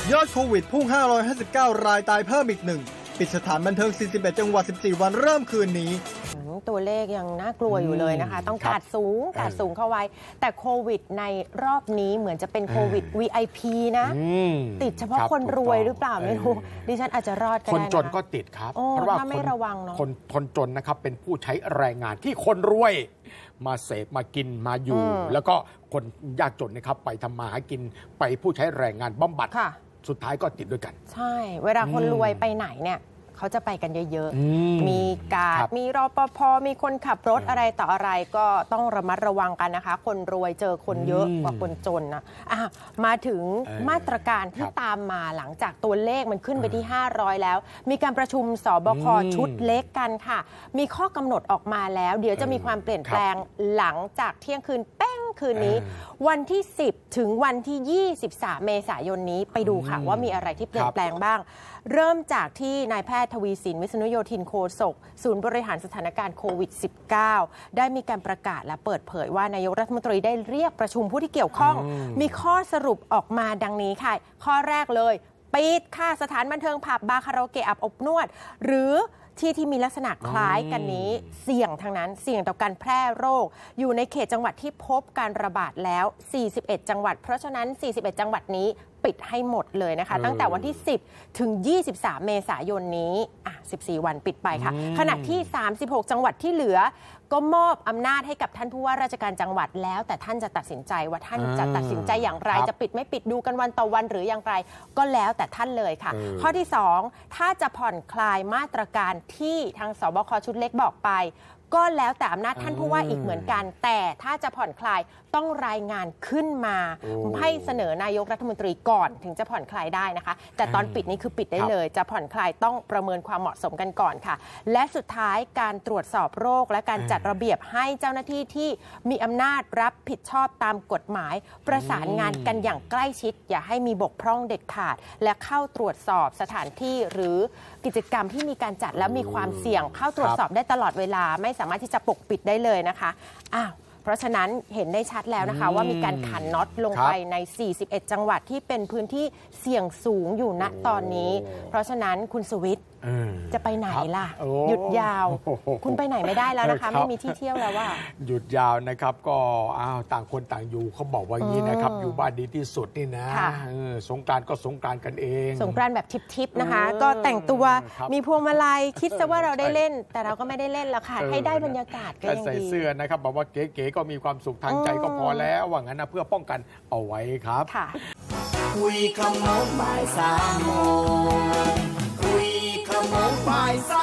ยอดโควิดพุ่ง559 รายตายเพิ่มอีกหนึ่งปิดสถานบันเทิง41จังหวัด14วันเริ่มคืนนี้ตัวเลขยังน่ากลัวอยู่เลยนะคะต้องกาดสูงเข้าไว้แต่โควิดในรอบนี้เหมือนจะเป็นโควิด VIP นะติดเฉพาะคนรวยหรือเปล่าไม่รู้ดิฉันอาจจะรอดก็ได้คนจนก็ติดครับเพราะว่าไม่ระวังเนาะคนจนนะครับเป็นผู้ใช้แรงงานที่คนรวยมาเสพมากินมาอยู่แล้วก็คนยากจนนะครับไปทำมาหากินไปผู้ใช้แรงงานบำบัดสุดท้ายก็ติดด้วยกันใช่เวลาคนรวยไปไหนเนี่ยเขาจะไปกันเยอะๆมีการมีรปภมีคนขับรถอะไรต่ออะไรก็ต้องระมัดระวังกันนะคะคนรวยเจอคนเยอะกว่าคนจนนะมาถึงมาตรการที่ตามมาหลังจากตัวเลขมันขึ้นไปที่500แล้วมีการประชุมสบคชุดเล็กกันค่ะมีข้อกำหนดออกมาแล้วเดี๋ยวจะมีความเปลี่ยนแปลงหลังจากเที่ยงคืนแป้งคืนนี้วันที่10ถึงวันที่23เมษายนนี้ไปดูค่ะว่ามีอะไรที่เปลี่ยนแปลงบ้างเริ่มจากที่นายแพทย์ทวีสินวิษณุโยธินโฆษกศูนย์บริหารสถานการณ์โควิด -19 ได้มีการประกาศและเปิดเผยว่านายกรัฐมนตรีได้เรียกประชุมผู้ที่เกี่ยวข้องมีข้อสรุปออกมาดังนี้ค่ะข้อแรกเลยปิดค่ะสถานบันเทิงผับบาร์คาราโอเกะอาบอบนวดหรือที่มีลักษณะคล้ายกันนี้เสี่ยงทั้งนั้นเสี่ยงต่อการแพร่โรคอยู่ในเขตจังหวัดที่พบการระบาดแล้ว41จังหวัดเพราะฉะนั้น41จังหวัดนี้ปิดให้หมดเลยนะคะตั้งแต่วันที่10ถึง23เมษายนนี้14วันปิดไปค่ะขณะที่36จังหวัดที่เหลือก็มอบอำนาจให้กับท่านผู้ว่าราชการจังหวัดแล้วแต่ท่านจะตัดสินใจว่าท่านจะตัดสินใจอย่างไรจะปิดไม่ปิดดูกันวันต่อวันหรืออย่างไรก็แล้วแต่ท่านเลยค่ะข้อที่2ถ้าจะผ่อนคลายมาตรการที่ทางสบคชุดเล็กบอกไปก็แล้วแต่อำนาจท่านผู้ว่าอีกเหมือนกันแต่ถ้าจะผ่อนคลายต้องรายงานขึ้นมาให้เสนอนายกรัฐมนตรีก่อนถึงจะผ่อนคลายได้นะคะแต่ตอนปิดนี่คือปิดได้เลยจะผ่อนคลายต้องประเมินความเหมาะสมกันก่อนค่ะและสุดท้ายการตรวจสอบโรคและการจัดระเบียบให้เจ้าหน้าที่ที่มีอำนาจรับผิดชอบตามกฎหมายประสานงานกันอย่างใกล้ชิดอย่าให้มีบกพร่องเด็ดขาดและเข้าตรวจสอบสถานที่หรือกิจกรรมที่มีการจัดแล้วมีความเสี่ยงเข้าตรวจสอบได้ตลอดเวลาไม่สามารถที่จะปกปิดได้เลยนะคะเพราะฉะนั้นเห็นได้ชัดแล้วนะคะว่ามีการขันน็อตลงไปใน41จังหวัดที่เป็นพื้นที่เสี่ยงสูงอยู่ณตอนนี้เพราะฉะนั้นคุณสุวิทย์จะไปไหนล่ะหยุดยาวคุณไปไหนไม่ได้แล้วนะคะไม่มีที่เที่ยวแล้วว่าหยุดยาวนะครับก็ต่างคนต่างอยู่เขาบอกว่าอย่างนี้นะครับอยู่บ้านดีที่สุดนี่นะสงกรานต์ก็สงกรานต์กันเองสงกรานต์แบบทิปๆนะคะก็แต่งตัวมีพวงมาลัยคิดซะว่าเราได้เล่นแต่เราก็ไม่ได้เล่นแล้วค่ะให้ได้บรรยากาศก็ยังดีใส่เสื้อนะครับบอกว่าเก๋ๆก็มีความสุขทางใจก็พอแล้วว่างั้นนะเพื่อป้องกันเอาไว้ครับคุยขโมงบ่าย3 โมงคุยขโมงบ่าย3